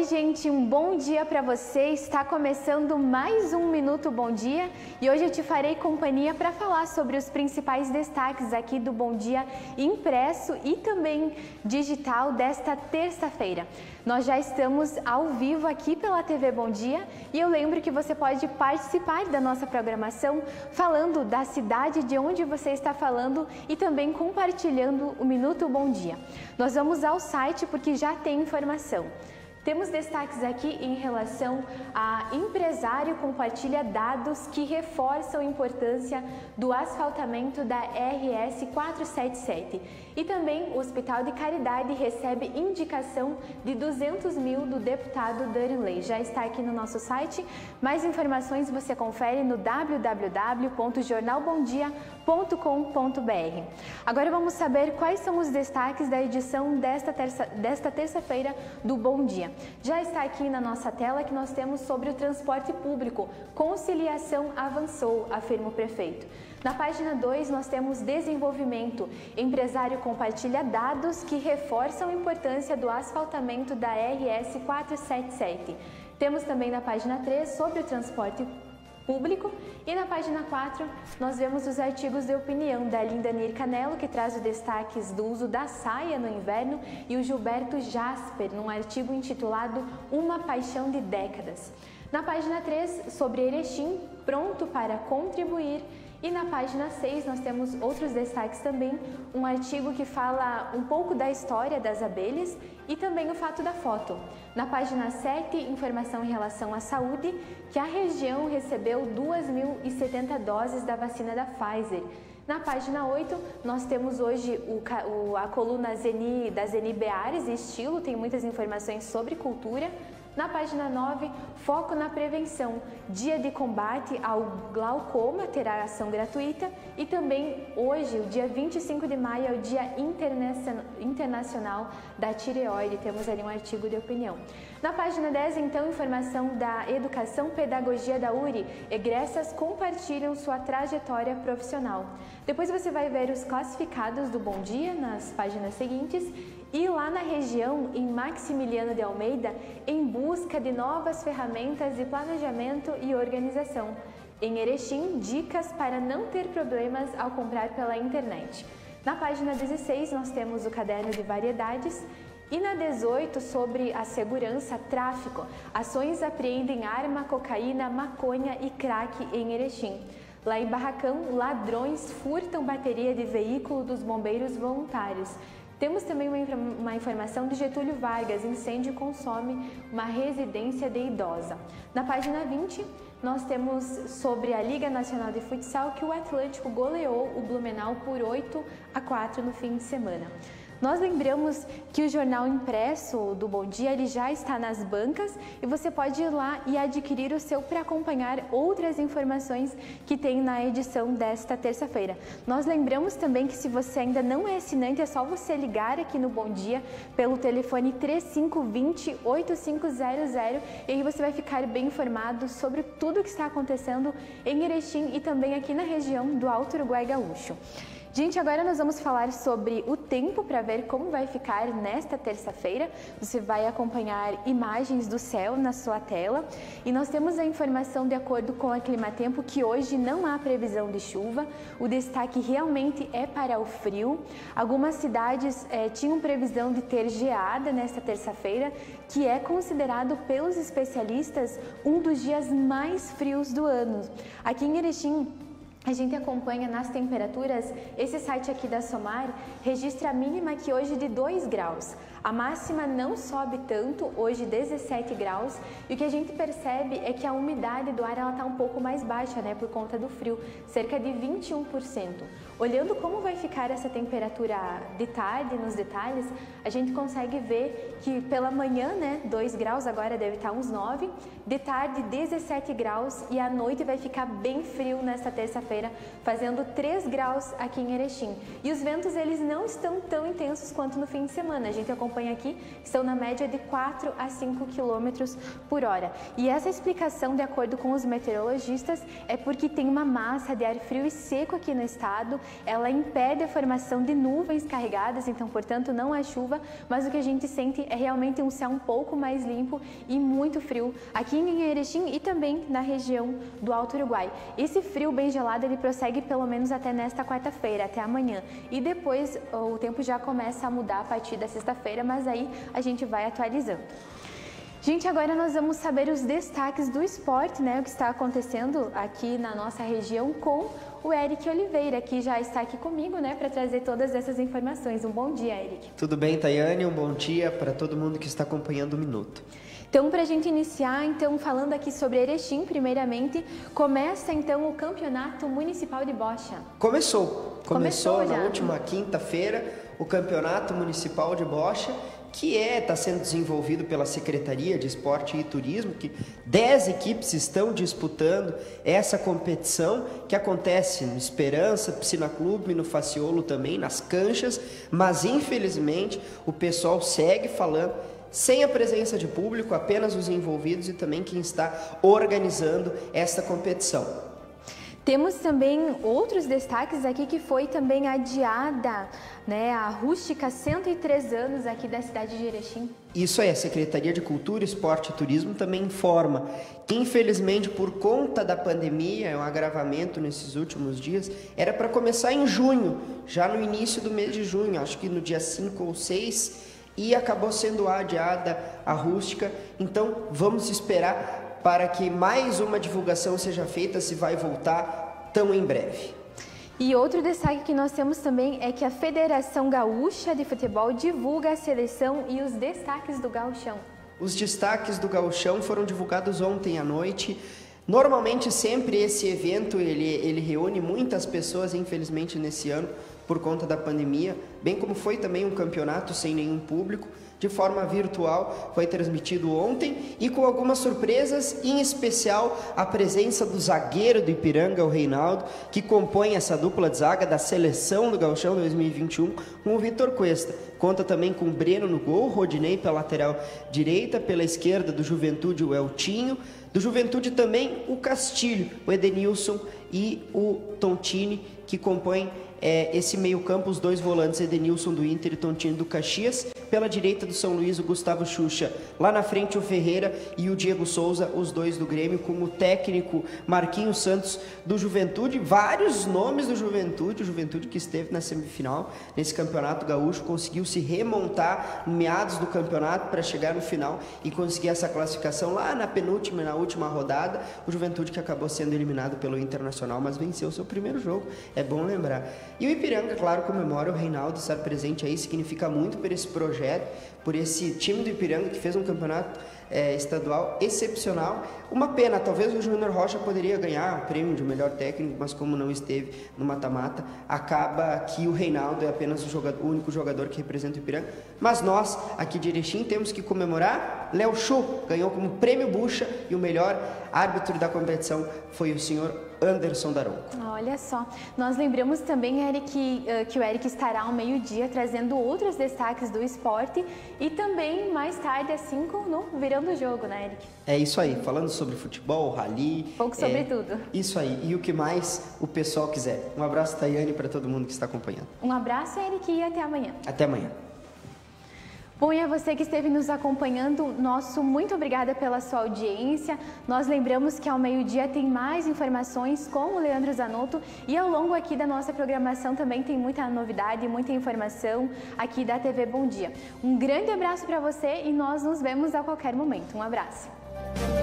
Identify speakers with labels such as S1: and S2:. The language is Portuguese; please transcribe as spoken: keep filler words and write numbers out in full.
S1: gente, um bom dia para você. Está começando mais um Minuto Bom Dia e hoje eu te farei companhia para falar sobre os principais destaques aqui do Bom Dia impresso e também digital desta terça-feira. Nós já estamos ao vivo aqui pela T V Bom Dia e eu lembro que você pode participar da nossa programação falando da cidade de onde você está falando e também compartilhando o Minuto Bom Dia. Nós vamos ao site porque já tem informação. Temos destaques aqui em relação a empresário compartilha dados que reforçam a importância do asfaltamento da R S quatrocentos e setenta e sete. E também o Hospital de Caridade recebe indicação de duzentos mil do deputado Darley. Já está aqui no nosso site. Mais informações você confere no w w w ponto jornal bom dia ponto com ponto b r. Agora vamos saber quais são os destaques da edição desta terça, desta terça-feira do Bom Dia. Já está aqui na nossa tela que nós temos sobre o transporte público. Conciliação avançou, afirma o prefeito. Na página dois nós temos desenvolvimento. Empresário compartilha dados que reforçam a importância do asfaltamento da R S quatrocentos e setenta e sete. Temos também na página três sobre o transporte público e na página quatro nós vemos os artigos de opinião da Linda Nir Canelo, que traz os destaques do uso da saia no inverno, e o Gilberto Jasper, num artigo intitulado Uma Paixão de Décadas. Na página três, sobre Erechim, pronto para contribuir. E na página seis nós temos outros destaques também, um artigo que fala um pouco da história das abelhas e também o fato da foto. Na página sete, informação em relação à saúde, que a região recebeu duas mil e setenta doses da vacina da Pfizer. Na página oito, nós temos hoje o, o, a coluna Zeni, da Zeni Beares, estilo, tem muitas informações sobre cultura. Na página nove, foco na prevenção. Dia de combate ao glaucoma terá ação gratuita e também hoje, o dia vinte e cinco de maio, é o Dia Internacional da Tireoide. Temos ali um artigo de opinião. Na página dez, então, informação da Educação Pedagogia da U R I. Egressas compartilham sua trajetória profissional. Depois você vai ver os classificados do Bom Dia nas páginas seguintes. E lá na região, em Maximiliano de Almeida, em busca de novas ferramentas de planejamento e organização. Em Erechim, dicas para não ter problemas ao comprar pela internet. Na página dezesseis, nós temos o caderno de variedades. E na dezoito, sobre a segurança, tráfico. Ações apreendem arma, cocaína, maconha e crack em Erechim. Lá em Barracão, ladrões furtam bateria de veículo dos bombeiros voluntários. Temos também uma, uma informação de Getúlio Vargas, incêndio consome uma residência de idosa. Na página vinte, nós temos sobre a Liga Nacional de Futsal que o Atlântico goleou o Blumenau por oito a quatro no fim de semana. Nós lembramos que o jornal impresso do Bom Dia ele já está nas bancas e você pode ir lá e adquirir o seu para acompanhar outras informações que tem na edição desta terça-feira. Nós lembramos também que se você ainda não é assinante, é só você ligar aqui no Bom Dia pelo telefone três cinco dois zero, oito cinco zero zero e aí você vai ficar bem informado sobre tudo o que está acontecendo em Erechim e também aqui na região do Alto Uruguai Gaúcho. Gente, agora nós vamos falar sobre o tempo para ver como vai ficar nesta terça-feira. Você vai acompanhar imagens do céu na sua tela e nós temos a informação de acordo com a Climatempo que hoje não há previsão de chuva. O destaque realmente é para o frio. Algumas cidades eh, tinham previsão de ter geada nesta terça-feira, que é considerado pelos especialistas um dos dias mais frios do ano. Aqui em Erechim, a gente acompanha nas temperaturas, esse site aqui da Somar registra a mínima aqui hoje de dois graus. A máxima não sobe tanto, hoje dezessete graus, e o que a gente percebe é que a umidade do ar está um pouco mais baixa, né, por conta do frio, cerca de vinte e um por cento. Olhando como vai ficar essa temperatura de tarde, nos detalhes, a gente consegue ver que pela manhã, né, dois graus, agora deve estar uns nove, de tarde dezessete graus e à noite vai ficar bem frio nesta terça-feira, fazendo três graus aqui em Erechim. E os ventos eles não estão tão intensos quanto no fim de semana, a gente acompanha acompanha aqui estão na média de quatro a cinco quilômetros por hora. E essa explicação, de acordo com os meteorologistas, é porque tem uma massa de ar frio e seco aqui no estado, ela impede a formação de nuvens carregadas, então, portanto, não há chuva, mas o que a gente sente é realmente um céu um pouco mais limpo e muito frio aqui em Erechim e também na região do Alto Uruguai. Esse frio bem gelado, ele prossegue pelo menos até nesta quarta-feira, até amanhã. E depois o tempo já começa a mudar a partir da sexta-feira, mas aí a gente vai atualizando. Gente, agora nós vamos saber os destaques do esporte, né? O que está acontecendo aqui na nossa região com o Eric Oliveira, que já está aqui comigo, né, para trazer todas essas informações. Um bom dia, Eric.
S2: Tudo bem, Tayane? Um bom dia para todo mundo que está acompanhando o Minuto.
S1: Então, para a gente iniciar, então, falando aqui sobre Erechim, primeiramente, começa então o Campeonato Municipal de Bocha.
S2: Começou. Começou, Começou na última quinta-feira o Campeonato Municipal de Bocha, que é está sendo desenvolvido pela Secretaria de Esporte e Turismo, que dez equipes estão disputando essa competição, que acontece no Esperança, Piscina Clube, no Faciolo também, nas canchas, mas infelizmente o pessoal segue falando sem a presença de público, apenas os envolvidos e também quem está organizando essa competição.
S1: Temos também outros destaques aqui, que foi também adiada, né, a Rústica, cento e três anos aqui da cidade de Erechim.
S2: Isso aí, a Secretaria de Cultura, Esporte e Turismo também informa que, infelizmente, por conta da pandemia, um agravamento nesses últimos dias, era para começar em junho, já no início do mês de junho, acho que no dia cinco ou seis, e acabou sendo adiada a Rústica. Então vamos esperar para que mais uma divulgação seja feita, se vai voltar tão em breve.
S1: E outro destaque que nós temos também é que a Federação Gaúcha de Futebol divulga a seleção e os destaques do Gauchão.
S2: Os destaques do Gauchão foram divulgados ontem à noite. Normalmente sempre esse evento ele, ele reúne muitas pessoas, infelizmente nesse ano, por conta da pandemia, bem como foi também um campeonato sem nenhum público, de forma virtual, foi transmitido ontem e com algumas surpresas, em especial a presença do zagueiro do Ipiranga, o Reinaldo, que compõe essa dupla de zaga da seleção do Gauchão dois mil e vinte e um, com o Vitor Cuesta. Conta também com o Breno no gol, Rodinei pela lateral direita, pela esquerda do Juventude o Eltinho, do Juventude também o Castilho, o Edenilson e o Tontini, que compõem é, esse meio campo, os dois volantes, Edenilson do Inter e Tontini do Caxias. Pela direita do São Luís, o Gustavo Xuxa. Lá na frente, o Ferreira e o Diego Souza, os dois do Grêmio, com o técnico Marquinhos Santos do Juventude. Vários nomes do Juventude, o Juventude que esteve na semifinal nesse campeonato gaúcho, conseguiu se remontar em meados do campeonato para chegar no final e conseguir essa classificação lá na penúltima, na última rodada. O Juventude que acabou sendo eliminado pelo Internacional, mas venceu o seu primeiro jogo, é bom lembrar. E o Ipiranga, claro, comemora o Reinaldo estar presente aí, significa muito por esse projeto, por esse time do Ipiranga que fez um campeonato é, estadual excepcional. Uma pena, talvez o Júnior Rocha poderia ganhar o prêmio de melhor técnico, mas como não esteve no mata-mata, acaba que o Reinaldo é apenas o, jogador, o único jogador que representa o Ipiranga. Mas nós, aqui de Erechim, temos que comemorar. Léo Chu ganhou como prêmio Bucha e o melhor árbitro da competição foi o senhor Anderson Daronco.
S1: Olha só, nós lembramos também, Eric, que o Eric estará ao meio-dia trazendo outros destaques do esporte e também mais tarde, às cinco, no Virando o Jogo, né, Eric?
S2: É isso aí, falando sobre futebol, rally...
S1: Um pouco sobre
S2: é,
S1: tudo.
S2: Isso aí, e o que mais o pessoal quiser. Um abraço, Tayane, para todo mundo que está acompanhando.
S1: Um abraço, Eric, e até amanhã.
S2: Até amanhã.
S1: Bom, e a você que esteve nos acompanhando, nosso muito obrigada pela sua audiência. Nós lembramos que ao meio-dia tem mais informações com o Leandro Zanotto e ao longo aqui da nossa programação também tem muita novidade, muita informação aqui da T V Bom Dia. Um grande abraço para você e nós nos vemos a qualquer momento. Um abraço.